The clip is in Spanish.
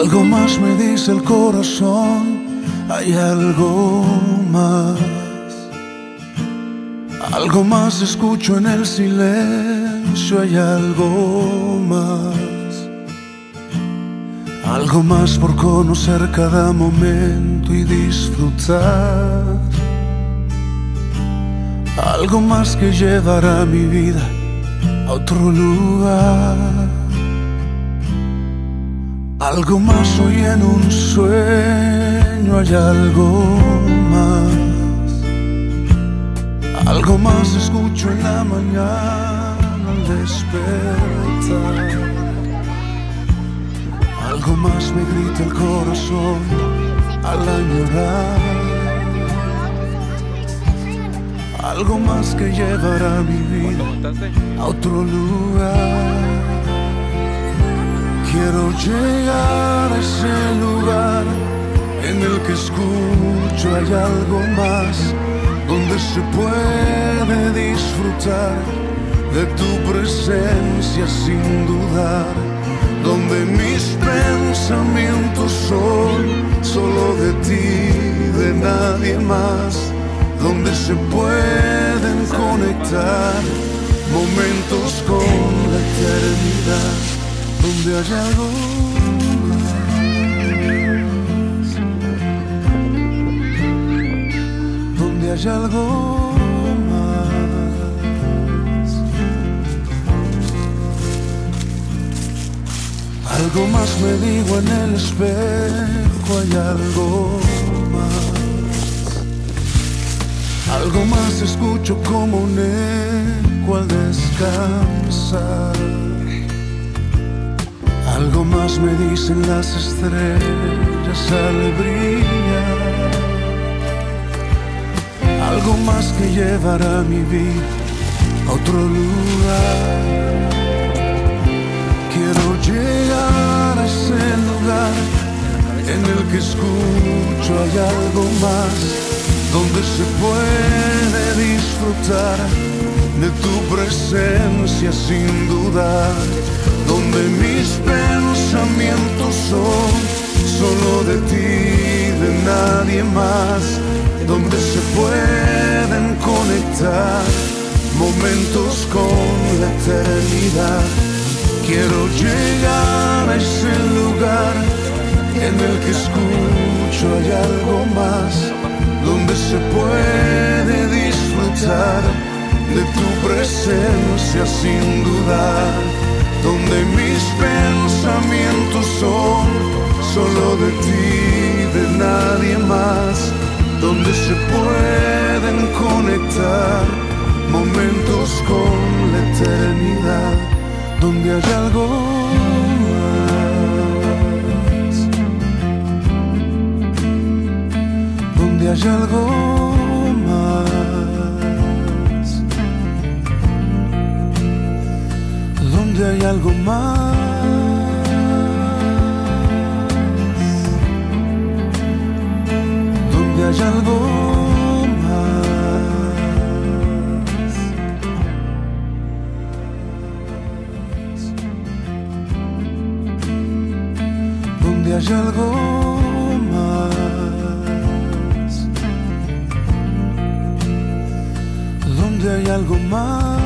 Algo más me dice el corazón, hay algo más. Algo más escucho en el silencio, hay algo más. Algo más por conocer cada momento y disfrutar. Algo más que llevará mi vida a otro lugar. Algo más hoy en un sueño, hay algo más. Algo más escucho en la mañana al despertar. Algo más me grita el corazón al añorar. Algo más que llevará mi vida a otro lugar. Quiero llegar a ese lugar en el que escucho hay algo más, donde se puede disfrutar de tu presencia sin dudar, donde mis pensamientos son solo de ti, de nadie más, donde se pueden conectar momentos con la eternidad, donde hay algo más, donde hay algo más. Algo más me digo en el espejo, hay algo más. Algo más escucho como un eco al descansar. Algo más me dicen las estrellas al brillar. Algo más que llevará mi vida a otro lugar. Quiero llegar a ese lugar en el que escucho hay algo más, donde se puede disfrutar de tu presencia sin dudar, donde mis pensamientos son solo de ti, de nadie más, donde se pueden conectar momentos con la eternidad. Quiero llegar a ese lugar en el que escucho hay algo más, donde se puede disfrutar de tu presencia sin dudar, donde mis pensamientos son solo de ti, de nadie más, donde se pueden conectar momentos con la eternidad, donde hay algo más, donde hay algo más, donde hay algo más, donde hay algo más, donde hay algo más, donde hay algo más.